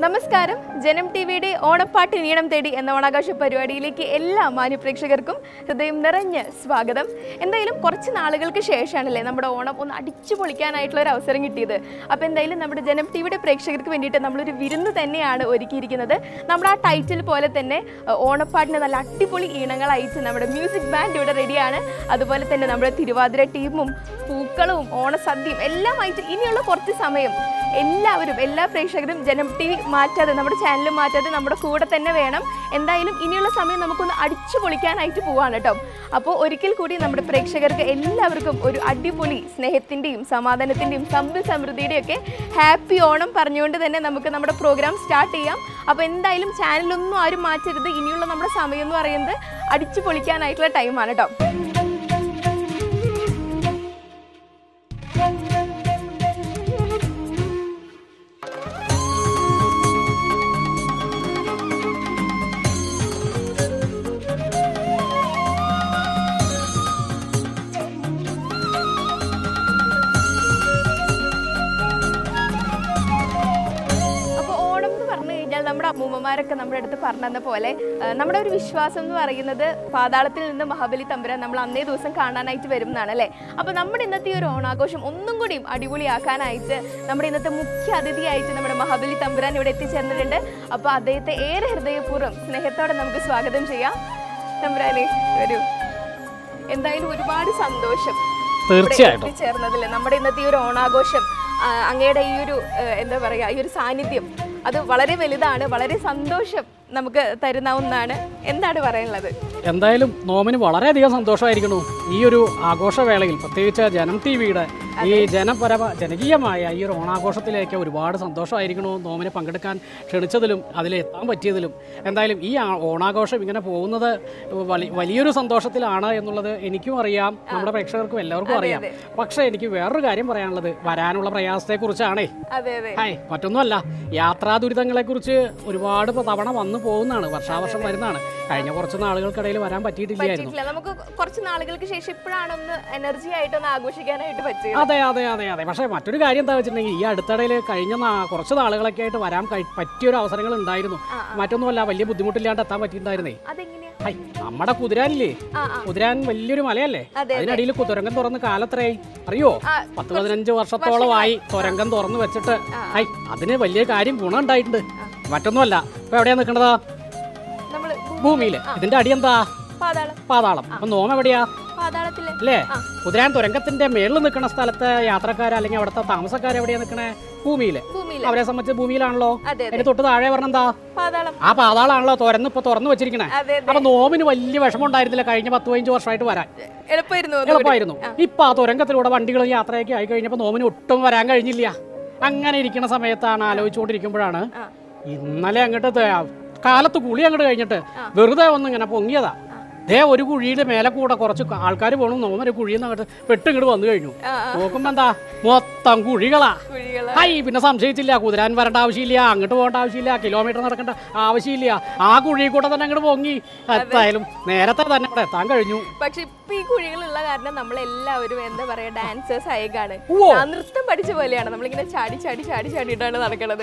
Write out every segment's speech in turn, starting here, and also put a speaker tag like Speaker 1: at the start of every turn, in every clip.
Speaker 1: നമസ്കാരം. ജനം ടിവിയുടെ ഓണപ്പാട്ട് നീണം തേടി എന്ന ഓണാഘോഷ പരിപാടിയിലേക്ക് എല്ലാ മാന്യപ്രേക്ഷകർക്കും ഹൃദയം നിറഞ്ഞ സ്വാഗതം. എന്തായാലും കുറച്ച് നാളുകൾക്ക് ശേഷമാണല്ലേ നമ്മുടെ ഓണം ഒന്ന് അടിച്ചു പൊളിക്കാനായിട്ടുള്ള ഒരു അവസരം കിട്ടിയത്. അപ്പോൾ എന്തായാലും നമ്മുടെ ജനം ടിവിയുടെ പ്രേക്ഷകർക്ക് വേണ്ടിയിട്ട് നമ്മളൊരു വിരുന്ന് തന്നെയാണ് ഒരുക്കിയിരിക്കുന്നത്. നമ്മുടെ ആ ടൈറ്റിൽ പോലെ തന്നെ ഓണപ്പാട്ടിന് നല്ല അടിപൊളി ഈണങ്ങളയച്ച് നമ്മുടെ മ്യൂസിക് ബാൻഡ് ഇവിടെ റെഡിയാണ്. അതുപോലെ തന്നെ നമ്മുടെ തിരുവാതിര ടീമും പൂക്കളവും ഓണസദ്യയും എല്ലാമായിട്ട് ഇനിയുള്ള കുറച്ച് സമയം എല്ലാവരും എല്ലാ പ്രേക്ഷകരും ജനം ടി വി മാറ്റാതെ നമ്മുടെ ചാനൽ മാറ്റാതെ നമ്മുടെ കൂടെ തന്നെ വേണം. എന്തായാലും ഇനിയുള്ള സമയം നമുക്കൊന്ന് അടിച്ചു പൊളിക്കാനായിട്ട് പോവാണ് കേട്ടോ. അപ്പോൾ ഒരിക്കൽ കൂടി നമ്മുടെ പ്രേക്ഷകർക്ക് എല്ലാവർക്കും ഒരു അടിപൊളി സ്നേഹത്തിൻ്റെയും സമാധാനത്തിൻ്റെയും സമ്പൽ സമൃദ്ധിയുടെയും ഒക്കെ ഹാപ്പി ഓണം പറഞ്ഞുകൊണ്ട് തന്നെ നമുക്ക് നമ്മുടെ പ്രോഗ്രാം സ്റ്റാർട്ട് ചെയ്യാം. അപ്പോൾ എന്തായാലും ചാനലൊന്നും ആരും മാറ്റരുത്. ഇനിയുള്ള നമ്മുടെ സമയം എന്ന് പറയുന്നത് അടിച്ചു പൊളിക്കാനായിട്ടുള്ള ടൈമാണ് കേട്ടോ. നമ്മുടെ അമ്മൂമ്മമാരൊക്കെ നമ്മുടെ അടുത്ത് പറഞ്ഞ പോലെ നമ്മുടെ ഒരു വിശ്വാസം എന്ന് പറയുന്നത് പാതാളത്തിൽ നിന്ന് മഹാബലി തമ്പുരാൻ നമ്മൾ അന്നേ ദിവസം കാണാനായിട്ട് വരും എന്നാണ് അല്ലേ. അപ്പോൾ നമ്മുടെ ഇന്നത്തെ ഈ ഒരു ഓണാഘോഷം ഒന്നും കൂടിയും അടിപൊളിയാക്കാനായിട്ട് നമ്മുടെ ഇന്നത്തെ മുഖ്യ അതിഥിയായിട്ട് നമ്മുടെ മഹാബലി തമ്പുരാൻ ഇവിടെ എത്തിച്ചേർന്നിട്ടുണ്ട്. അപ്പോൾ അദ്ദേഹത്തെ ഏറെ ഹൃദയപൂർവ്വം സ്നേഹത്തോടെ നമുക്ക് സ്വാഗതം ചെയ്യാം. തമ്പുരാനെ വരൂ. എന്തായാലും ഒരുപാട് സന്തോഷം എത്തിച്ചേർന്നതില്ലേ നമ്മുടെ ഇന്നത്തെ ഈ ഒരു ഓണാഘോഷം. അങ്ങയുടെ ഈ ഒരു എന്താ പറയുക, ഈ ഒരു സാന്നിധ്യം അത് വളരെ വലുതാണ്. വളരെ സന്തോഷം നമുക്ക് തരുന്ന ഒന്നാണ്. എന്താണ് പറയാനുള്ളത്?
Speaker 2: എന്തായാലും നോമിന് വളരെയധികം സന്തോഷമായിരിക്കുന്നു ഈ ഒരു ആഘോഷവേളയിൽ, പ്രത്യേകിച്ച് ജനം ടി വിയുടെ ഈ ജനകീയമായ ഈ ഒരു ഓണാഘോഷത്തിലേക്ക് ഒരുപാട് സന്തോഷമായിരിക്കണു. നോമിന് പങ്കെടുക്കാൻ ക്ഷണിച്ചതിലും അതിലെത്താൻ പറ്റിയതിലും. എന്തായാലും ഈ ഓണാഘോഷം ഇങ്ങനെ പോകുന്നത് വലിയൊരു സന്തോഷത്തിലാണ് എന്നുള്ളത് എനിക്കും അറിയാം, നമ്മുടെ പ്രേക്ഷകർക്കും എല്ലാവർക്കും അറിയാം. പക്ഷേ എനിക്ക് വേറൊരു കാര്യം പറയാനുള്ളത് വരാനുള്ള പ്രയാസത്തെക്കുറിച്ചാണേ. മറ്റൊന്നുമല്ല, യാത്രാ ദുരിതങ്ങളെക്കുറിച്ച് ഒരുപാട് തവണ വന്നു പോകുന്നതാണ്, വർഷാവർഷം വരുന്നതാണ്. കഴിഞ്ഞ കുറച്ച് നാളുകൾക്കിടയിൽ വരാൻ പറ്റിയിട്ടില്ലായിരുന്നു.
Speaker 1: നമുക്ക് കുറച്ച് നാളുകൾക്ക് ശേഷം ഇപ്പോഴാണ് ഒന്ന് എനർജി ആയിട്ടൊന്ന് ആഘോഷിക്കാനായിട്ട് പറ്റിയത്.
Speaker 2: അതെ അതെ അതെ അതെ. പക്ഷേ മറ്റൊരു കാര്യം എന്താ വെച്ചിട്ടുണ്ടെങ്കിൽ ഈ അടുത്തിടയിൽ കഴിഞ്ഞ കുറച്ച് നാളുകളൊക്കെ ആയിട്ട് വരാൻ പറ്റിയൊരു അവസരങ്ങൾ ഉണ്ടായിരുന്നു. മറ്റൊന്നുമല്ല, വലിയ ബുദ്ധിമുട്ടില്ലാണ്ട് എത്താൻ പറ്റിയിട്ടുണ്ടായിരുന്നേ. നമ്മുടെ കുതിരാനില്ലേ, കുതിരാൻ വലിയൊരു മലയല്ലേ, അതിനടിയിൽ തുരങ്കം തുറന്ന് കാലത്രയായി അറിയോ? 10-15 വർഷത്തോളമായി തുരങ്കം തുറന്ന് വെച്ചിട്ട്. അതിന് വലിയ കാര്യം ഗുണം ഉണ്ടായിട്ടുണ്ട്. മറ്റൊന്നുമല്ല, ഇപ്പൊ എവിടെയാ നിൽക്കണതാ? ഭൂമിയില്. ഇതിന്റെ അടി എന്താ? പാതാളം. അപ്പൊ നോം എവിടെയാ? അല്ലേ? കുതിരാൻ തുരങ്കത്തിന്റെ മേളിൽ നിൽക്കുന്ന സ്ഥലത്തെ യാത്രക്കാർ അല്ലെങ്കിൽ അവിടുത്തെ താമസക്കാർ എവിടെയാ നിൽക്കണേ? ഭൂമിയില്. അവരെ സംബന്ധിച്ച് ഭൂമിയിലാണല്ലോ. അതിന് തൊട്ട് താഴെ പറഞ്ഞെന്താ? ആ പാതാളാണല്ലോ തുറന്നു വെച്ചിരിക്കണേ. അപ്പൊ നോമിന് വലിയ വിഷമം ഉണ്ടായിരുന്നില്ല കഴിഞ്ഞ 10-15 വർഷമായിട്ട് വരാൻ. എളുപ്പമായിരുന്നു. ഇപ്പൊ ആ തുരങ്കത്തിലൂടെ വണ്ടികൾ യാത്രയൊക്കെ ആയി കഴിഞ്ഞപ്പോ നോമിന് ഒട്ടും വരാൻ കഴിഞ്ഞില്ല. അങ്ങനെ ഇരിക്കുന്ന സമയത്താണ്, ആലോചിച്ചുകൊണ്ടിരിക്കുമ്പോഴാണ് ഇന്നലെ അങ്ങോട്ട് കാലത്ത് കുളി അങ്ങോട്ട് കഴിഞ്ഞിട്ട് വെറുതെ ഒന്ന് ഇങ്ങനെ പൊങ്ങിയതാ. ഒരു കുഴിയുടെ മേലെ കൂടെ കുറച്ച് ആൾക്കാർ പോകണം. നോമൊരു കുഴിയിൽ നിന്ന് അങ്ങോട്ട് പെട്ടിങ്ങോട്ട് വന്നു കഴിഞ്ഞു. നോക്കുമ്പോ എന്താ, മൊത്തം കുഴികളാ. പിന്നെ സംശയിച്ചില്ല, കുതിരാൻ വരേണ്ട ആവശ്യമില്ല, അങ്ങോട്ട് പോകേണ്ട ആവശ്യമില്ല, കിലോമീറ്റർ നടക്കേണ്ട ആവശ്യമില്ല. ആ കുഴിയിൽ കൂടെ തന്നെ അങ്ങോട്ട് പൊങ്ങി എത്തായാലും നേരത്തെ തന്നെ അവിടെ എത്താൻ കഴിഞ്ഞു.
Speaker 1: പക്ഷെ ഇപ്പൊ ഈ കുഴികളുള്ള കാരണം നമ്മളെല്ലാവരും എന്താ പറയാ, ഡാൻസേഴ്സ് ആയിക്കാണ്. നൃത്തം പഠിച്ച പോലെയാണ് നമ്മളിങ്ങനെ ചാടി ചാടി ചാടി ചാടിയിട്ടാണ് നടക്കുന്നത്.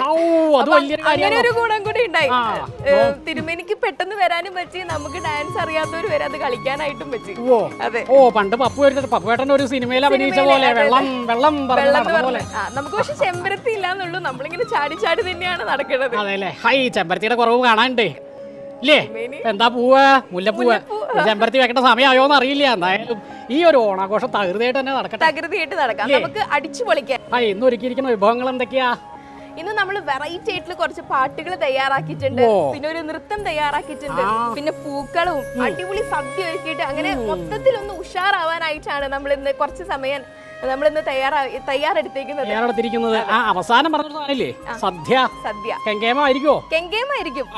Speaker 1: അങ്ങനെ ഒരു ഗുണം കൂടി ഉണ്ടായി. തിരുമേനിക്ക് പെട്ടെന്ന് വരാനും പറ്റി, നമുക്ക് ഡാൻസ് അറിയാത്തവർ വരെ അത് കളിക്കാനായിട്ടും പറ്റി. അതെ. പണ്ട്
Speaker 2: പപ്പുവേട്ടൻ ഒരു സിനിമയിൽ അഭിനയിച്ച പോലെ വെള്ളം പോലെ.
Speaker 1: നമുക്ക് പക്ഷെ ചെമ്പരത്തി ഇല്ലാന്നുള്ളൂ, നമ്മളിങ്ങനെ ചാടി ചാടി തന്നെയാണ് നടക്കുന്നത്.
Speaker 2: അതെല്ലേ. ചെമ്പരത്തിയുടെ കുറവ് കാണാനുണ്ടേ ഇല്ലേ? എന്താ പൂവ്? മുല്ലപ്പൂവ്. ചെമ്പരത്തി വെക്കേണ്ട സമയമായോന്ന് അറിയില്ല. എന്തായാലും ഈ ഒരു ഓണാഘോഷം തകൃതിയായിട്ട് തന്നെ നടക്കട്ടെ.
Speaker 1: തകൃതിയായിട്ട് നടക്കാം, നമുക്ക് അടിച്ചു പൊളിക്കാം.
Speaker 2: ഇന്ന് ഒരുക്കിയിരിക്കുന്ന വിഭവങ്ങൾ എന്തൊക്കെയാ?
Speaker 1: ഇന്ന് നമ്മൾ വെറൈറ്റി ആയിട്ടുള്ള കുറച്ച് പാട്ടുകൾ തയ്യാറാക്കിയിട്ടുണ്ട്, പിന്നെ ഒരു നൃത്തം തയ്യാറാക്കിയിട്ടുണ്ട്, പിന്നെ പൂക്കളും അടിപൊളി സദ്യ ഒരുക്കിയിട്ട് അങ്ങനെ മൊത്തത്തിലൊന്ന് ഉഷാറാവാനായിട്ടാണ് നമ്മൾ ഇന്ന് കുറച്ച് സമയം നമ്മളിന്ന് തയ്യാറെടുത്തിരിക്കുന്നത്.
Speaker 2: അവസാനം പറഞ്ഞില്ലേ സദ്യ
Speaker 1: കെങ്കേമായിരിക്കും.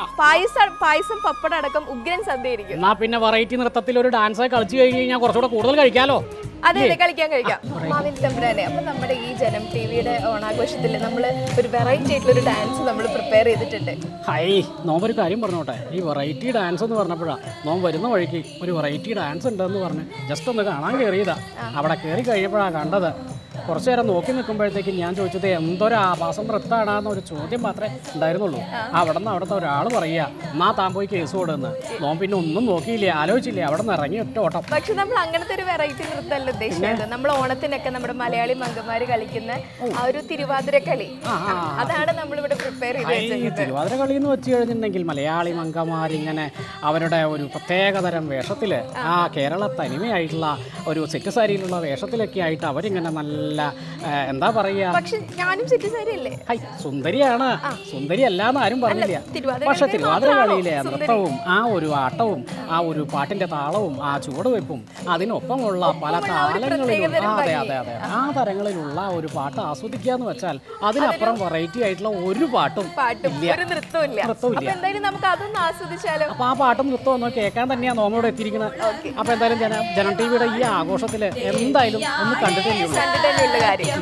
Speaker 1: പായസം പപ്പടം അടക്കം ഉഗ്രൻ സദ്യ ആയിരിക്കും.
Speaker 2: എന്നാ പിന്നെ വെറൈറ്റി നൃത്തത്തിൽ ഒരു ഡാൻസ് കളിച്ചു കഴിഞ്ഞാൽ കുറച്ചുകൂടെ കൂടുതൽ കഴിക്കാലോ.
Speaker 1: അതെ അതെ, കഴിക്കാം. മാവിൻ തമ്പുരാനെ, അപ്പൊ നമ്മുടെ ഈ ജനം ടി വിയുടെ ഓണാഘോഷത്തിൽ നമ്മൾ ഒരു വെറൈറ്റി ആയിട്ടുള്ള ഒരു ഡാൻസ് നമ്മൾ പ്രിപ്പയർ ചെയ്തിട്ടുണ്ട്.
Speaker 2: നോമ്പൊരു കാര്യം പറഞ്ഞോട്ടെ, ഈ വെറൈറ്റി ഡാൻസ് എന്ന് പറഞ്ഞപ്പോഴാണ് നോമ്പ് വരുന്ന വഴിക്ക് ഒരു വെറൈറ്റി ഡാൻസ് ഉണ്ടെന്ന് പറഞ്ഞ് ജസ്റ്റ് ഒന്ന് കാണാൻ കയറിയതാ. അവിടെ കയറി കഴിഞ്ഞപ്പോഴാണ് കണ്ടത് കുറച്ചു നേരം നോക്കി നിൽക്കുമ്പോഴത്തേക്ക് ഞാൻ ചോദിച്ചത് എന്തൊരു ആഭാസം നൃത്തമാണെന്നൊരു ചോദ്യം മാത്രമേ ഉണ്ടായിരുന്നുള്ളൂ. അവിടുത്തെ ഒരാൾ പറയുക എന്നാ താൻ പോയി കേസ് കൊടുന്ന്. നോൻ പിന്നെ ഒന്നും നോക്കിയില്ല, ആലോചിച്ചില്ല, അവിടെ നിന്ന് ഇറങ്ങി ഒറ്റ ഓട്ടം.
Speaker 1: പക്ഷെ നമ്മൾ അങ്ങനത്തെ ഒരു വെറൈറ്റി നൃത്തമല്ല ഉദ്ദേശിച്ചത്. നമ്മൾ ഓണത്തിനൊക്കെ നമ്മുടെ മലയാളി മംഗന്മാര് കളിക്കുന്ന ആ ഒരു തിരുവാതിര കളി, അതാണ് നമ്മളിവിടെ പ്രിപ്പയർ ചെയ്ത്.
Speaker 2: തിരുവാതിര കളി എന്ന് വെച്ച് കഴിഞ്ഞിട്ടുണ്ടെങ്കിൽ മലയാളി മംഗന്മാരിങ്ങനെ അവരുടെ ഒരു പ്രത്യേകതരം വേഷത്തിൽ, ആ കേരള തനിമയായിട്ടുള്ള ഒരു സെറ്റ് സാരിയിലുള്ള വേഷത്തിലൊക്കെ ആയിട്ട് അവരിങ്ങനെ നല്ല എന്താ പറയുക.
Speaker 1: പക്ഷെ ഞാനും സെറ്റ് സാരി അല്ലേ?
Speaker 2: സുന്ദരിയാണ്, സുന്ദരി അല്ലാന്ന് ആരും പറഞ്ഞില്ല. പക്ഷെ തിരുവാതിര കളിയിലെ നൃത്തവും ആ ഒരു ആട്ടവും ആ ഒരു പാട്ടിന്റെ താളവും ആ ചുവടുവെപ്പും അതിനൊപ്പമുള്ള പല താളങ്ങളിലും അതെ അതെ അതെ ആ തരങ്ങളിലുള്ള ഒരു പാട്ട് ആസ്വദിക്കുക എന്ന് വെച്ചാൽ അതിനപ്പുറം വെറൈറ്റി ആയിട്ടുള്ള ഒരു പാട്ടും
Speaker 1: നൃത്തമില്ല.
Speaker 2: അപ്പൊ ആ പാട്ടും നൃത്തവും ഒന്ന് കേൾക്കാൻ തന്നെയാണ് നമ്മളോട് എത്തിയിരിക്കുന്നത്. അപ്പൊ എന്തായാലും ജനം ടിവിയുടെ ഈ ആഘോഷത്തിൽ എന്തായാലും ഒന്ന് കണ്ടിട്ടുള്ള കാര്യം.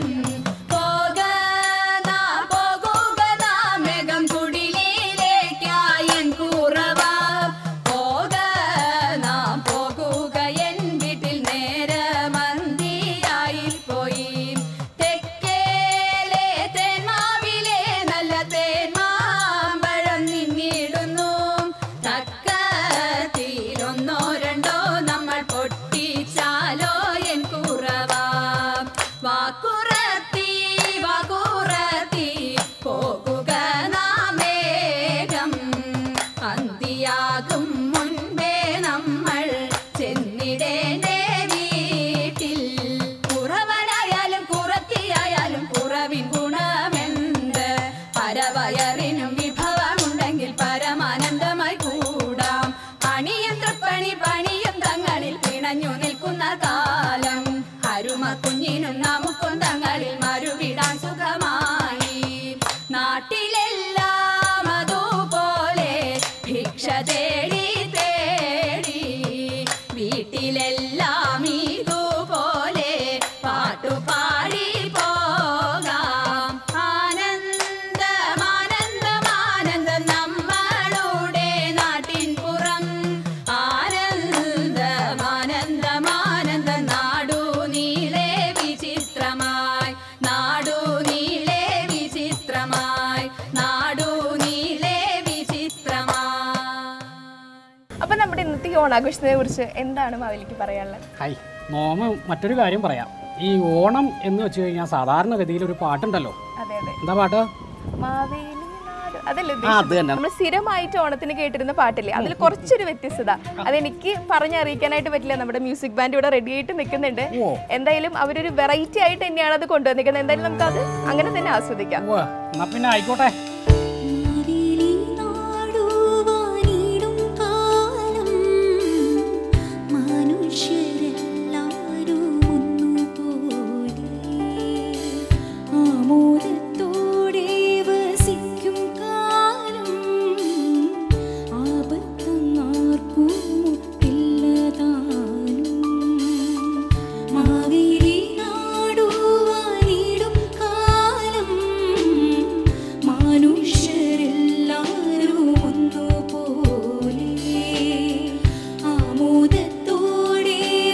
Speaker 1: ഓണാഘോഷത്തെ കുറിച്ച് എന്താണ് മാവേലിക്ക് പറയാനുള്ളത്?
Speaker 2: മറ്റൊരു കാര്യം പറയാം. ഈ ഓണം എന്ന് വെച്ച് കഴിഞ്ഞാൽ സാധാരണഗതിയിൽ ഒരു പാട്ടുണ്ടല്ലോ. എന്താ പാട്ട്?
Speaker 1: നമ്മൾ സ്ഥിരമായിട്ട് ഓണത്തിന് കേട്ടിരുന്ന പാട്ടില്ലേ, അതിൽ കുറച്ചൊരു വ്യത്യസ്തത അതെനിക്ക് പറഞ്ഞറിയിക്കാനായിട്ട് പറ്റില്ല. നമ്മുടെ മ്യൂസിക് ബാൻഡ് ഇവിടെ റെഡി ആയിട്ട് നിൽക്കുന്നുണ്ട്. എന്തായാലും അവരൊരു വെറൈറ്റി ആയിട്ട് തന്നെയാണ് അത് കൊണ്ടുവന്നിരിക്കുന്നത്. എന്തായാലും നമുക്ക് അത് അങ്ങനെ തന്നെ ആസ്വദിക്കാം.
Speaker 2: പിന്നെ ആയിക്കോട്ടെ.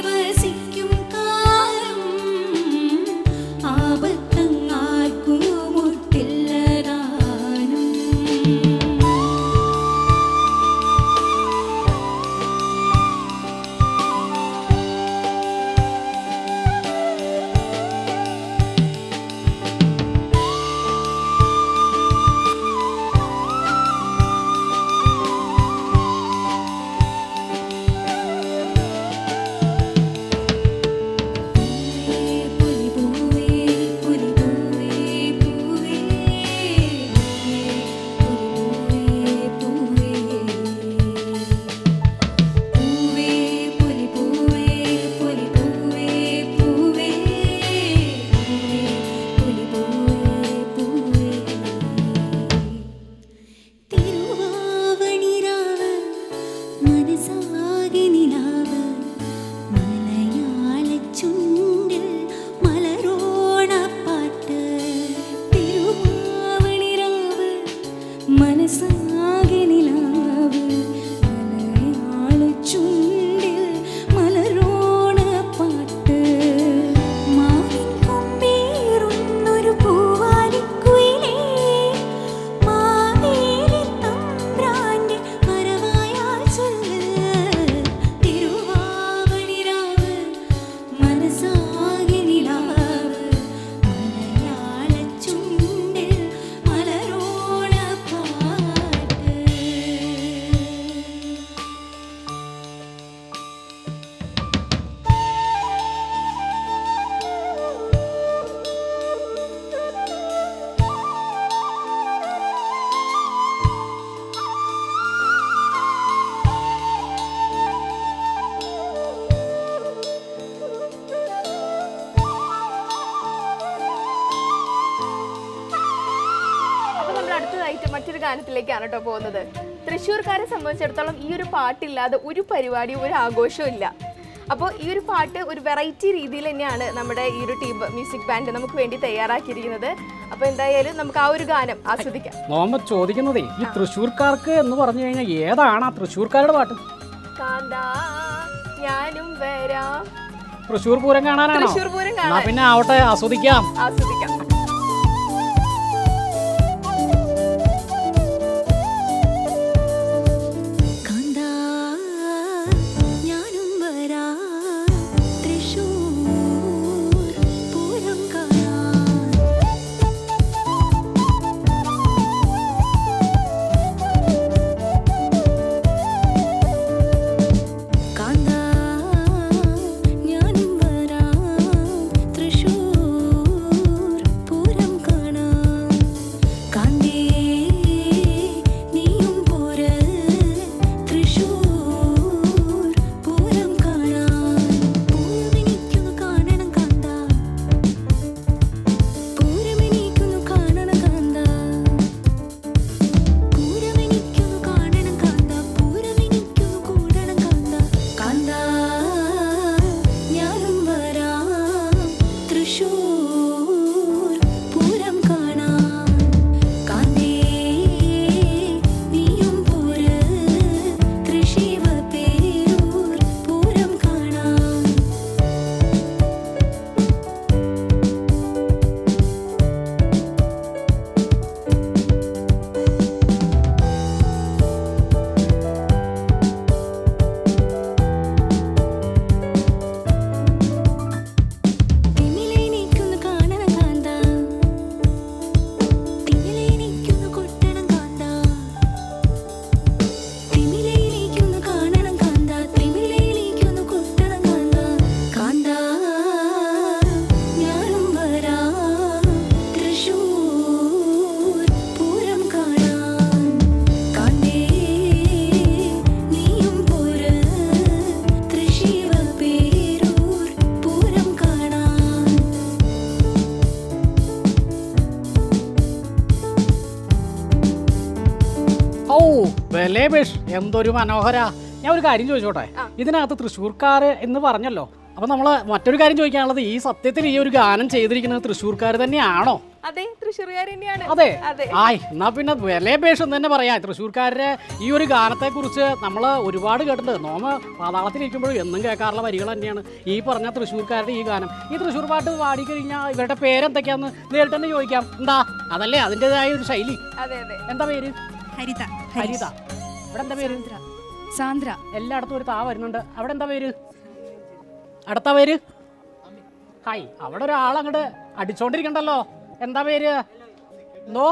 Speaker 3: ആപത്തങ്ങാർക്കും
Speaker 1: അടുത്തതായിട്ട് മറ്റൊരു ഗാനത്തിലേക്കാണ് കേട്ടോ പോകുന്നത്. തൃശ്ശൂർക്കാരെ സംബന്ധിച്ചിടത്തോളം ഈ ഒരു പാട്ടില്ലാതെ ഒരു പരിപാടിയും ഒരു ആഘോഷവും ഇല്ല. അപ്പോൾ ഈ ഒരു പാട്ട് ഒരു വെറൈറ്റി രീതിയിൽ തന്നെയാണ് നമ്മുടെ ഈ ഒരു ടീം മ്യൂസിക് ബാൻഡ് നമുക്ക് വേണ്ടി തയ്യാറാക്കിയിരിക്കുന്നത്. അപ്പോൾ എന്തായാലും നമുക്ക് ആ ഒരു ഗാനം ആസ്വദിക്കാം.
Speaker 2: മുഹമ്മദ് ചോദിക്കുന്നതേ, ഈ തൃശ്ശൂർക്കാർക്ക് എന്ന് പറഞ്ഞു കഴിഞ്ഞാൽ ഏതാണ് ആ തൃശ്ശൂർക്കാരുടെ പാട്ട്?
Speaker 1: കാന്താ ഞാനും വരാം.
Speaker 2: തൃശ്ശൂർ പൂരം കാണാനാണോ?
Speaker 1: തൃശ്ശൂർ പൂരം കാണാൻ.
Speaker 2: പിന്നെ ആവട്ടെ, ആസ്വദിക്കാം. എന്തൊരു മനോഹര. ഞാൻ ഒരു കാര്യം ചോദിച്ചോട്ടെ, ഇതിനകത്ത് തൃശ്ശൂർക്കാർ എന്ന് പറഞ്ഞല്ലോ, അപ്പൊ നമ്മള് മറ്റൊരു കാര്യം ചോദിക്കാനുള്ളത്, ഈ സത്യത്തിൽ ഈ ഒരു ഗാനം ചെയ്തിരിക്കുന്നത് തൃശ്ശൂർക്കാർ തന്നെയാണോ?
Speaker 1: അതെ, തൃശ്ശൂർക്കാർ തന്നെയാണ്.
Speaker 2: അതെ. എന്നാ പിന്നെ വിലപേഷം തന്നെ പറയാം. തൃശ്ശൂർക്കാരുടെ ഈ ഒരു ഗാനത്തെ കുറിച്ച് നമ്മൾ ഒരുപാട് കേട്ടിട്ടുണ്ട്. നോമ പാതാളത്തിലിരിക്കുമ്പോഴും എന്നും കേൾക്കാറുള്ള വരികൾ തന്നെയാണ് ഈ പറഞ്ഞ തൃശ്ശൂർക്കാരുടെ ഈ ഗാനം. ഈ തൃശ്ശൂർ പാട്ട് പാടിക്കഴിഞ്ഞാൽ ഇവരുടെ പേരെന്തൊക്കെയാന്ന് നേരിട്ട് തന്നെ ചോദിക്കാം. എന്താ, അതല്ലേ അതിൻ്റെതായ ഒരു ശൈലി. എന്താ പേര്?
Speaker 3: ഹരിത.
Speaker 2: ഹരിത. ഇവിടെ എന്താ പേര്?
Speaker 3: സാന്ദ്ര.
Speaker 2: എല്ലായിടത്തും ഒരു താ വരുന്നുണ്ട്. അവിടെ എന്താ പേര്? അടുത്ത പേര്? ഹായ്. അവിടെ ഒരാളങ്ങോട്ട് അടിച്ചോണ്ടിരിക്കണ്ടല്ലോ. എന്താ പേര്? എന്തോ?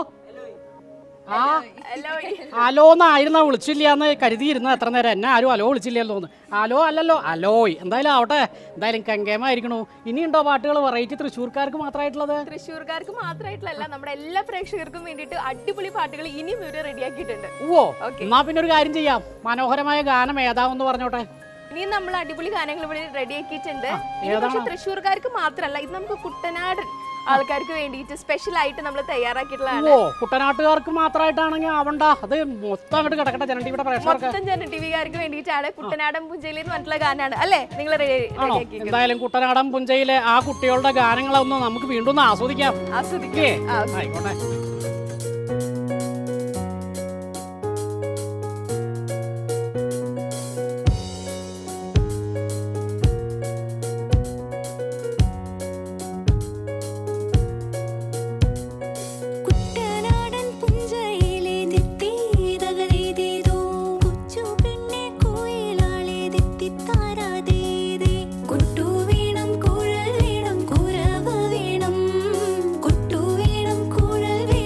Speaker 2: അലോന്നായിരുന്ന വിളിച്ചില്ലാന്ന് കരുതിയിരുന്ന എത്ര നേരം. എന്നെ ആരും അലോ വിളിച്ചില്ലല്ലോ എന്ന്. അലോ അല്ലല്ലോ, അലോയ്. എന്തായാലും ആവട്ടെ, എന്തായാലും കങ്കേമായിരിക്കണു. ഇനിയുണ്ടോ പാട്ടുകൾ വെറൈറ്റി തൃശ്ശൂർക്കാർക്ക് മാത്രമായിട്ടുള്ളത്?
Speaker 1: തൃശ്ശൂർക്കാർക്ക് മാത്രമായിട്ടുള്ള നമ്മുടെ എല്ലാ പ്രേക്ഷകർക്കും വേണ്ടിയിട്ട് അടിപൊളി പാട്ടുകൾ ഇനിയും ഇവര് റെഡിയാക്കിയിട്ടുണ്ട്.
Speaker 2: ഓ, എന്നാ പിന്നെ ഒരു കാര്യം ചെയ്യാം. മനോഹരമായ ഗാനം ഏതാവെന്ന് പറഞ്ഞോട്ടെ.
Speaker 1: ഇനി നമ്മൾ അടിപൊളി ഗാനങ്ങൾ ഇവിടെ റെഡിയാക്കിയിട്ടുണ്ട്. പക്ഷെ തൃശ്ശൂർക്കാർക്ക് മാത്രമല്ല, ഇത് നമുക്ക് കുട്ടനാട് ആൾക്കാർക്ക് വേണ്ടിയിട്ട് സ്പെഷ്യൽ ആയിട്ട് നമ്മൾ തയ്യാറാക്കിയിട്ടുള്ളതാണ്.
Speaker 2: ഓ, കുട്ടനാട്ടുകാർക്ക് മാത്രമായിട്ടാണെങ്കിൽ ആവണ്ട, അത് മൊത്തം അങ്ങോട്ട് കിടക്കട്ടെ. ജന ടിവിയുടെ പ്രേക്ഷകർക്ക്,
Speaker 1: ജന ടിവിക്കാർക്ക് വേണ്ടിയിട്ടാണ് കുട്ടനാടൻ പുഞ്ചയിൽ എന്ന് പറഞ്ഞിട്ടുള്ള ഗാനാണ് അല്ലേ നിങ്ങൾ റെഡിയാക്കി.
Speaker 2: എന്തായാലും കുട്ടനാടൻ പുഞ്ചയിലെ ആ കുട്ടികളുടെ ഗാനങ്ങളൊന്നും നമുക്ക് വീണ്ടും ആസ്വദിക്കാം. ആയിക്കോട്ടെ.
Speaker 4: കുഴൽ വേണം, കുരവ വേണം, കൊട്ടു വേണം, കുഴൽ വേണം.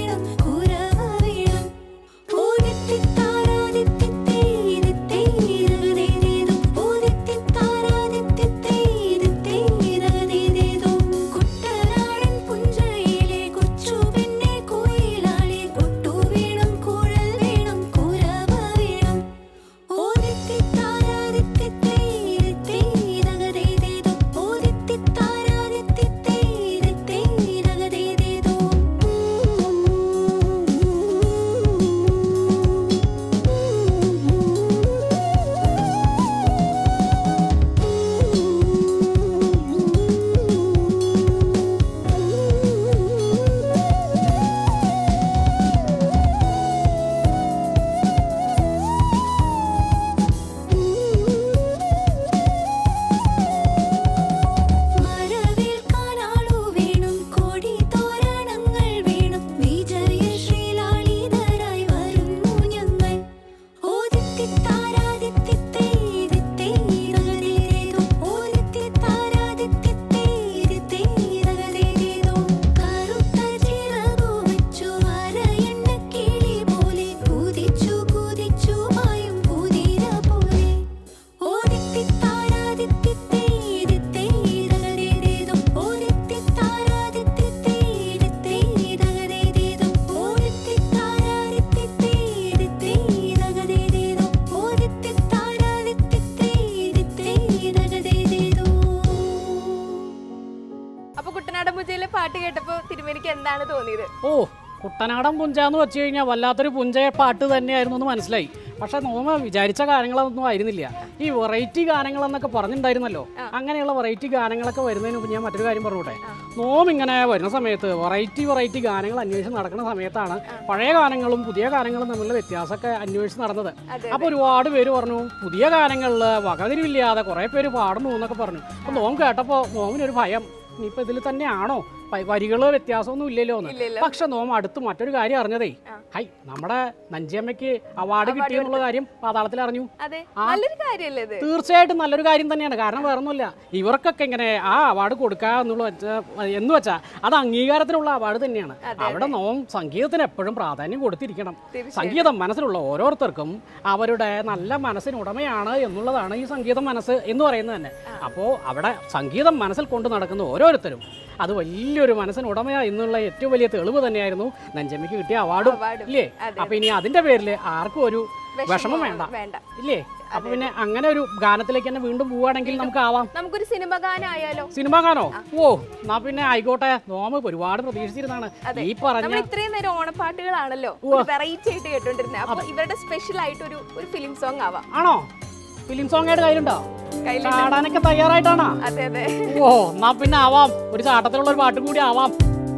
Speaker 1: എന്താണ് തോന്നിയത്?
Speaker 2: ഓ, കുട്ടനാടൻ പുഞ്ച എന്ന് വെച്ച് കഴിഞ്ഞാൽ വല്ലാത്തൊരു പുഞ്ച പാട്ട് തന്നെയായിരുന്നു എന്ന് മനസ്സിലായി. പക്ഷെ നോമ വിചാരിച്ച കാര്യങ്ങളൊന്നും ആയിരുന്നില്ല. ഈ വെറൈറ്റി ഗാനങ്ങൾ എന്നൊക്കെ പറഞ്ഞിട്ടുണ്ടായിരുന്നല്ലോ, അങ്ങനെയുള്ള വെറൈറ്റി ഗാനങ്ങളൊക്കെ വരുന്നതിന് മുമ്പ് ഞാൻ മറ്റൊരു കാര്യം പറഞ്ഞോട്ടെ. നോം ഇങ്ങനെ വരുന്ന സമയത്ത് വെറൈറ്റി ഗാനങ്ങൾ അന്വേഷിച്ച് നടക്കുന്ന സമയത്താണ് പഴയ ഗാനങ്ങളും പുതിയ ഗാനങ്ങളും തമ്മിലുള്ള വ്യത്യാസമൊക്കെ അന്വേഷിച്ച് നടന്നത്. അപ്പോൾ ഒരുപാട് പേര് പറഞ്ഞു പുതിയ ഗാനങ്ങളിൽ വകതിരിവില്ലാതെ കുറേ പേര് പാടുന്നു എന്നൊക്കെ പറഞ്ഞു. അപ്പോൾ നോം കേട്ടപ്പോൾ നോമിനൊരു ഭയം, ഇനിയിപ്പോൾ ഇതിൽ തന്നെയാണോ, വരികളോ വ്യത്യാസമൊന്നും ഇല്ലല്ലോ എന്ന്. പക്ഷെ നോം അടുത്ത് മറ്റൊരു കാര്യം അറിഞ്ഞതേ, ഹൈ നമ്മുടെ നഞ്ചിയമ്മയ്ക്ക് അവാർഡ് കിട്ടിയെന്നുള്ള കാര്യം പാതാളത്തിൽ അറിഞ്ഞു. തീർച്ചയായിട്ടും നല്ലൊരു കാര്യം തന്നെയാണ്. കാരണം വേറൊന്നുമില്ല, ഇവർക്കൊക്കെ ഇങ്ങനെ ആ അവാർഡ് കൊടുക്കുക എന്ന് വെച്ചാൽ അത് അംഗീകാരത്തിനുള്ള അവാർഡ് തന്നെയാണ്. അവിടെ നോം സംഗീതത്തിന് എപ്പോഴും പ്രാധാന്യം കൊടുത്തിരിക്കണം. സംഗീതം മനസ്സിലുള്ള ഓരോരുത്തർക്കും അവരുടെ നല്ല മനസ്സിനുടമയാണ് എന്നുള്ളതാണ് ഈ സംഗീതം മനസ്സ് എന്ന് പറയുന്നത് തന്നെ. അപ്പോൾ അവിടെ സംഗീതം മനസ്സിൽ കൊണ്ട് നടക്കുന്ന ഓരോരുത്തരും അത് വലിയൊരു മനസ്സിനുടമയാ എന്നുള്ള ഏറ്റവും വലിയ തെളിവ് തന്നെയായിരുന്നു നഞ്ചമ്മയ്ക്ക് കിട്ടിയ അവാർഡും ഇല്ലേ. അപ്പൊ ഇനി അതിന്റെ പേരിൽ ആർക്കും ഒരു വിഷമം വേണ്ട ഇല്ലേ. അപ്പൊ പിന്നെ അങ്ങനെ ഒരു ഗാനത്തിലേക്ക് തന്നെ വീണ്ടും പോവുകയാണെങ്കിൽ നമുക്ക് ആവാം.
Speaker 1: നമുക്കൊരു സിനിമ ഗാനമായാലോ?
Speaker 2: സിനിമ ഗാനോ? ഓ, എന്നാ പിന്നെ ആയിക്കോട്ടെ. നോമ ഒരുപാട് പ്രതീക്ഷിച്ചിരുന്നാണ് ഈ പറഞ്ഞ.
Speaker 1: ഇത്രയും നേരം ഓണപ്പാട്ടുകളാണല്ലോ വെറൈറ്റി ആയിട്ട് കേട്ടോണ്ടിരുന്നത്. അപ്പൊ ഇവരുടെ സ്പെഷ്യൽ ആയിട്ട് ഒരു ഫിലിം സോങ് ആവാം.
Speaker 2: ആണോ? ഫിലിം സോങ് ആയിട്ട് കയ്യിലുണ്ടോ? ചാടാനൊക്കെ തയ്യാറായിട്ടാണോ? ഓ, എന്നാ പിന്നെ ആവാം. ഒരു ചാട്ടത്തിലുള്ള ഒരു പാട്ടും കൂടി ആവാം.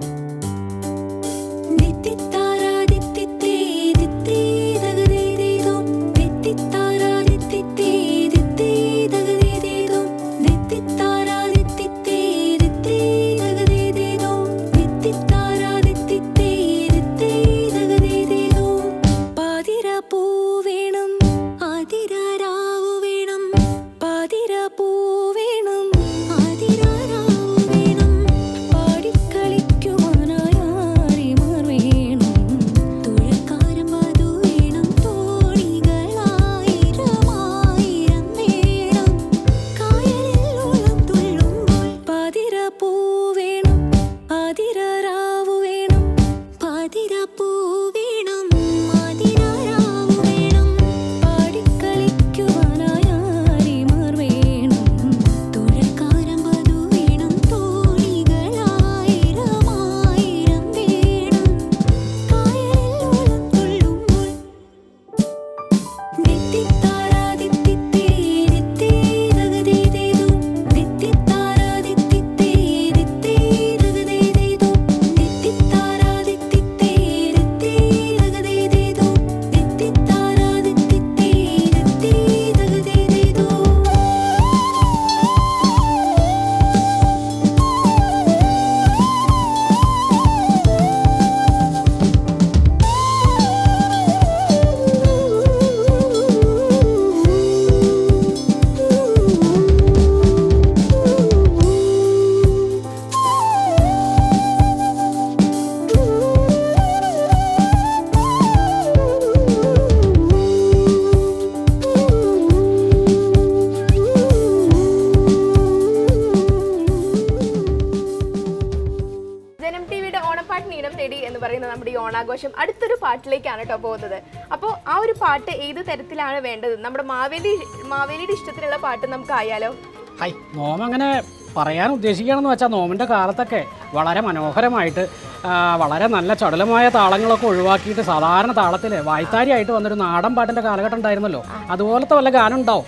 Speaker 1: നമ്മുടെ ഈ ഓണാഘോഷം അടുത്തൊരു പാട്ടിലേക്കാണ് കേട്ടോ പോകുന്നത്. അപ്പോൾ ആ ഒരു പാട്ട് ഏത് തരത്തിലാണ് വേണ്ടത്? നമ്മുടെ മാവേലിയുടെ ഇഷ്ടത്തിലുള്ള പാട്ട് നമുക്ക് ആയാലോ?
Speaker 2: ഹൈ, നോം അങ്ങനെ പറയാൻ ഉദ്ദേശിക്കുകയാണെന്ന് വെച്ചാൽ നോമിൻ്റെ കാലത്തൊക്കെ വളരെ മനോഹരമായിട്ട് വളരെ നല്ല ചടുലമായ താളങ്ങളൊക്കെ ഒഴിവാക്കിയിട്ട് സാധാരണ താളത്തിൽ വായ്ത്താരിയായിട്ട് വന്നൊരു നാടൻ പാട്ടിൻ്റെ കാലഘട്ടം ഉണ്ടായിരുന്നല്ലോ. അതുപോലത്തെ വല്ല ഗാനം ഉണ്ടാവും?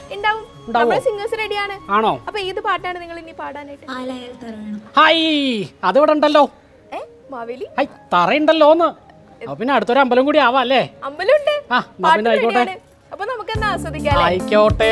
Speaker 2: ആണോ?
Speaker 1: അപ്പൊ ഏത് പാട്ടാണ് നിങ്ങൾ ഇനി പാടാനായിട്ട്?
Speaker 2: ഹൈ, അതിവിടെ ഉണ്ടല്ലോ. ഹൈ, തറയുണ്ടല്ലോന്ന്. പിന്നെ അടുത്തൊരു അമ്പലം കൂടി ആവാം അല്ലേ?
Speaker 1: അമ്പലമുണ്ട്.
Speaker 2: ആയിക്കോട്ടെ.
Speaker 1: അപ്പൊ നമുക്ക് എന്നാ ആസ്വദിക്കാം.
Speaker 2: ആയിക്കോട്ടെ.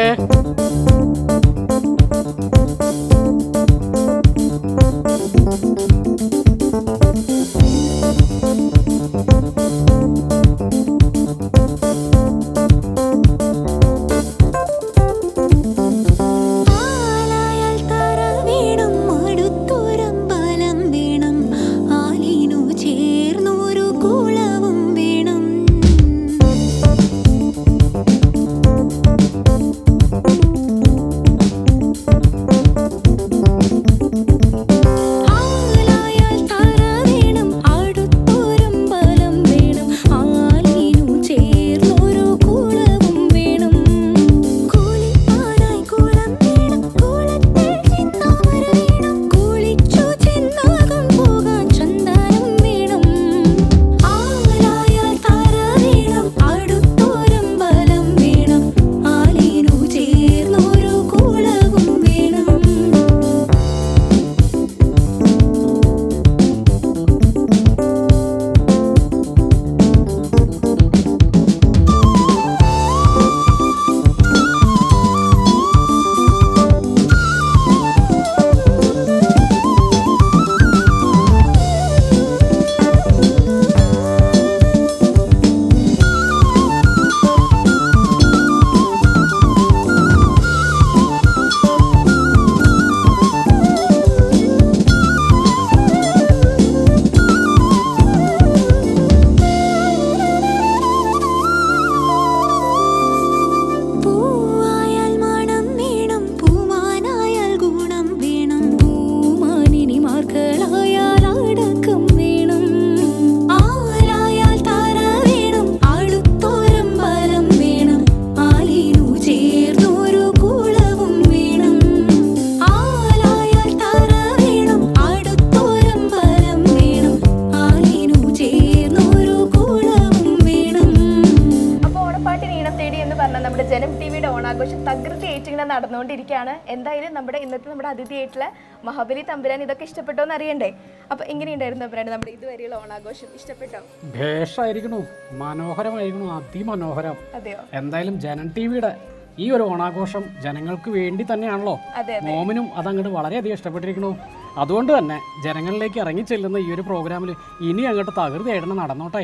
Speaker 1: നടന്നുകൊണ്ടിരിക്കുകയാണ്. എന്തായാലും നമ്മുടെ അതിഥിയായിട്ടുള്ള മഹാബലി തമ്പുരാൻ ഇതൊക്കെ ഇഷ്ടപ്പെട്ടോ എന്ന് അറിയണ്ടേ? അപ്പൊ എങ്ങനെയുണ്ടായിരുന്നു തമ്പുരാൻ നമ്മുടെ ഇതുവരെയുള്ള ഓണാഘോഷം? ഇഷ്ടപ്പെട്ടോ?
Speaker 2: ഭേഷായിരിക്കണു, മനോഹരമായിരിക്കണു, അതിമനോഹരം.
Speaker 1: അതെയോ?
Speaker 2: എന്തായാലും ജനൻ ടിവിയുടെ ഈ ഒരു ഓണാഘോഷം ജനങ്ങൾക്ക് വേണ്ടി തന്നെയാണല്ലോ. മോമിനും അതങ്ങോട്ട് വളരെയധികം ഇഷ്ടപ്പെട്ടിരിക്കണു. അതുകൊണ്ട് തന്നെ ജനങ്ങളിലേക്ക് ഇറങ്ങി ചെല്ലുന്ന ഈ ഒരു പ്രോഗ്രാമിൽ ഇനി അങ്ങോട്ട് തകൃതിയായിട്ട് നടന്നോട്ടെ.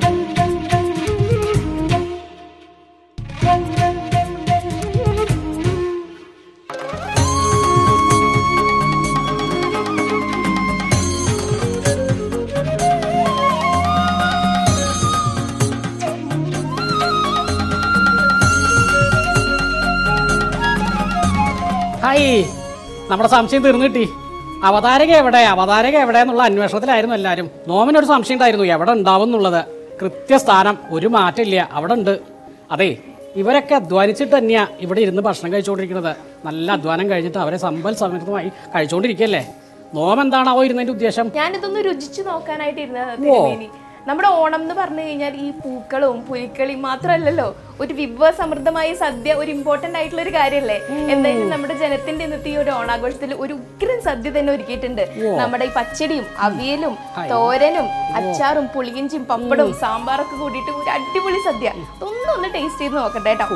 Speaker 2: ഹായ്, നമ്മുടെ സംശയം തീർന്നു കിട്ടി. അവതാരക എവിടെ എന്നുള്ള അന്വേഷണത്തിലായിരുന്നു എല്ലാവരും. നോമിനൊരു സംശയം ഉണ്ടായിരുന്നു എവിടെ ഉണ്ടാവും എന്നുള്ളത്. കൃത്യസ്ഥാനം, ഒരു മാറ്റമില്ല, അവിടെ ഉണ്ട്. അതെ, ഇവരൊക്കെ അധ്വാനിച്ചിട്ട് തന്നെയാണ് ഇവിടെ ഇരുന്ന് ഭക്ഷണം കഴിച്ചുകൊണ്ടിരിക്കുന്നത്. നല്ല അധ്വാനം കഴിഞ്ഞിട്ട് അവരെ സമ്പൽ സമൃദ്ധമായി കഴിച്ചുകൊണ്ടിരിക്കുകയല്ലേ. നോം എന്താണാവോ ഇരുന്നതിന്റെ ഉദ്ദേശം?
Speaker 1: ഞാനിതൊന്ന് രുചിച്ചു നോക്കാനായിട്ട് ഇരുന്നത്. നമ്മുടെ ഓണം എന്ന് പറഞ്ഞു കഴിഞ്ഞാൽ ഈ പൂക്കളും പുലിക്കളിയും മാത്രമല്ലല്ലോ, ഒരു വിഭവ സമൃദ്ധമായ സദ്യ ഒരു ഇമ്പോർട്ടന്റ് ആയിട്ടുള്ള ഒരു കാര്യമല്ലേ. എന്തായാലും നമ്മുടെ ജനത്തിന്റെ ഇന്നത്തെ ഈ ഒരു ഓണാഘോഷത്തിൽ ഒരു ഉഗ്രൻ സദ്യ തന്നെ ഒരുക്കിയിട്ടുണ്ട്. നമ്മുടെ ഈ പച്ചടിയും അവിയലും തോരനും അച്ചാറും പുളിയിഞ്ചിയും പപ്പടവും സാമ്പാറൊക്കെ കൂടിയിട്ട് ഒരു അടിപൊളി സദ്യ. ഒന്ന് ടേസ്റ്റ് ചെയ്ത് നോക്കട്ടെ കേട്ടോ.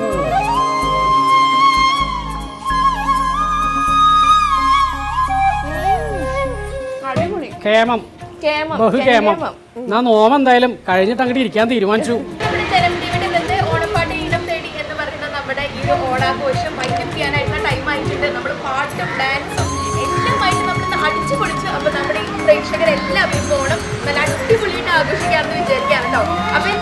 Speaker 1: അടിപൊളി,
Speaker 2: കേമം, ബഹുകേമം. ഞാൻ നോമ എന്തായാലും കഴിഞ്ഞിട്ട് അങ്ങോട്ട് ഇരിക്കാൻ തീരുമാനിച്ചു.
Speaker 1: ഓണപ്പാട്ട് ഈണം തേടി എന്ന് പറയുന്ന നമ്മുടെ ഈ ഓണാഘോഷം വൈൻഡപ്പ് ചെയ്യാനായിട്ടുള്ള ടൈം ആയിട്ടുണ്ട്. നമ്മൾ പാട്ടും ഡാൻസും എല്ലാമായിട്ട് നമ്മൾ അടിച്ചു പൊളിച്ചു. അപ്പൊ നമ്മുടെ ഈ പ്രേക്ഷകരെല്ലാവരും ഓണം നല്ല അടിപൊളിയായിട്ട് ആഘോഷിക്കാമെന്ന് വിചാരിക്കാറുണ്ടോ? അപ്പൊ